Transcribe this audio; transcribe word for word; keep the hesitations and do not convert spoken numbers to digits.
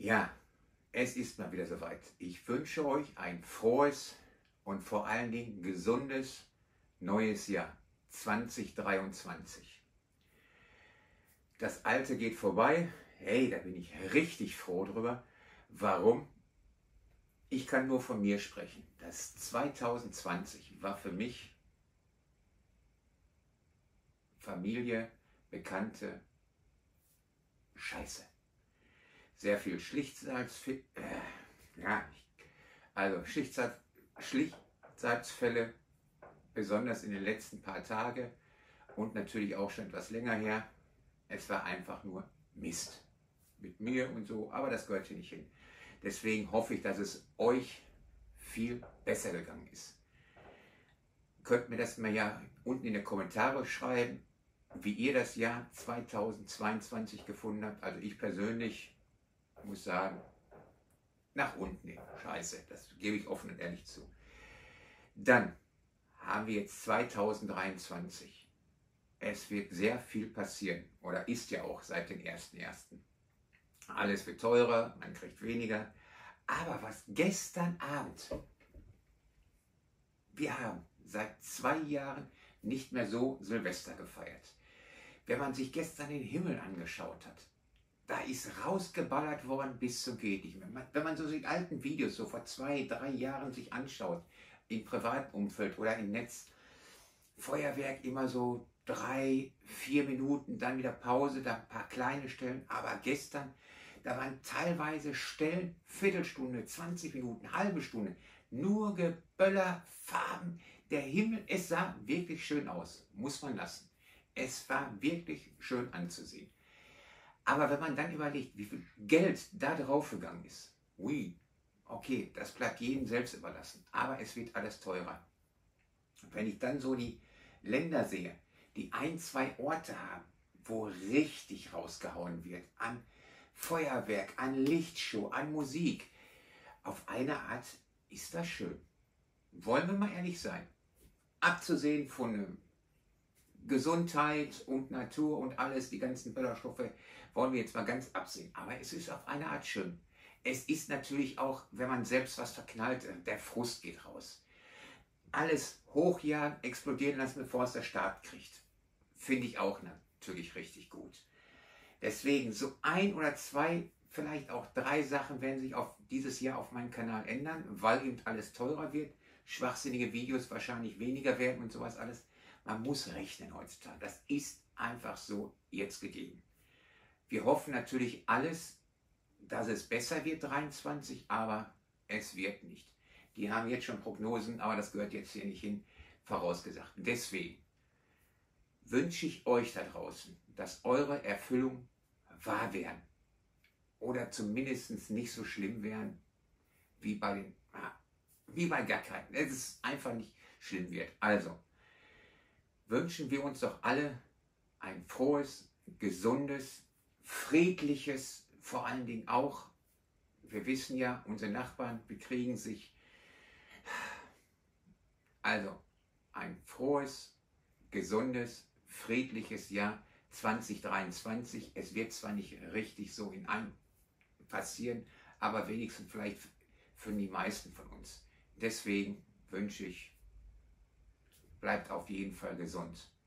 Ja, es ist mal wieder soweit. Ich wünsche euch ein frohes und vor allen Dingen gesundes neues Jahr zwanzig dreiundzwanzig. Das alte geht vorbei. Hey, da bin ich richtig froh drüber. Warum? Ich kann nur von mir sprechen. Das zwanzig zwanzig war für mich Familie, Bekannte, Scheiße. Sehr viel Schlichtsalz, äh, ja, also Schlichtsalz, Schlichtsalzfälle, besonders in den letzten paar Tagen und natürlich auch schon etwas länger her. Es war einfach nur Mist mit mir und so, aber das gehört hier nicht hin. Deswegen hoffe ich, dass es euch viel besser gegangen ist. Könnt mir das mal ja unten in die Kommentare schreiben, wie ihr das Jahr zweitausendzweiundzwanzig gefunden habt. Also ich persönlich muss sagen, nach unten hin. Scheiße, das gebe ich offen und ehrlich zu. Dann haben wir jetzt zweitausenddreiundzwanzig. Es wird sehr viel passieren oder ist ja auch seit dem ersten ersten Alles wird teurer, man kriegt weniger. Aber was gestern Abend, wir haben seit zwei Jahren nicht mehr so Silvester gefeiert. Wenn man sich gestern den Himmel angeschaut hat, da ist rausgeballert worden bis zum geht nicht mehr. Wenn man so die alten Videos so vor zwei, drei Jahren sich anschaut, im privaten Umfeld oder im Netz, Feuerwerk immer so drei, vier Minuten, dann wieder Pause, dann ein paar kleine Stellen. Aber gestern, da waren teilweise Stellen, Viertelstunde, zwanzig Minuten, halbe Stunde, nur Geböller, Farben, der Himmel, es sah wirklich schön aus, muss man lassen. Es war wirklich schön anzusehen. Aber wenn man dann überlegt, wie viel Geld da drauf gegangen ist, ui, okay, das bleibt jedem selbst überlassen, aber es wird alles teurer. Wenn ich dann so die Länder sehe, die ein, zwei Orte haben, wo richtig rausgehauen wird, an Feuerwerk, an Lichtshow, an Musik, auf eine Art ist das schön. Wollen wir mal ehrlich sein. Abzusehen von Gesundheit und Natur und alles, die ganzen Ballaststoffe, wollen wir jetzt mal ganz absehen. Aber es ist auf eine Art schön. Es ist natürlich auch, wenn man selbst was verknallt, der Frust geht raus. Alles hochjagen, explodieren lassen, bevor es der Staat kriegt. Finde ich auch natürlich richtig gut. Deswegen so ein oder zwei, vielleicht auch drei Sachen werden sich auf dieses Jahr auf meinem Kanal ändern, weil eben alles teurer wird, schwachsinnige Videos wahrscheinlich weniger werden und sowas alles. Man muss rechnen heutzutage. Das ist einfach so jetzt gegeben. Wir hoffen natürlich alles, dass es besser wird, dreiundzwanzig, aber es wird nicht. Die haben jetzt schon Prognosen, aber das gehört jetzt hier nicht hin, vorausgesagt. Deswegen wünsche ich euch da draußen, dass eure Erfüllungen wahr werden. Oder zumindest nicht so schlimm werden, wie bei den, wie bei gar keinen. Es ist einfach nicht schlimm wird. Also, wünschen wir uns doch alle ein frohes, gesundes, friedliches, vor allen Dingen auch, wir wissen ja, unsere Nachbarn bekriegen sich. Also ein frohes, gesundes, friedliches Jahr zwanzig dreiundzwanzig. Es wird zwar nicht richtig so in einem passieren, aber wenigstens vielleicht für die meisten von uns. Deswegen wünsche ich, bleibt auf jeden Fall gesund.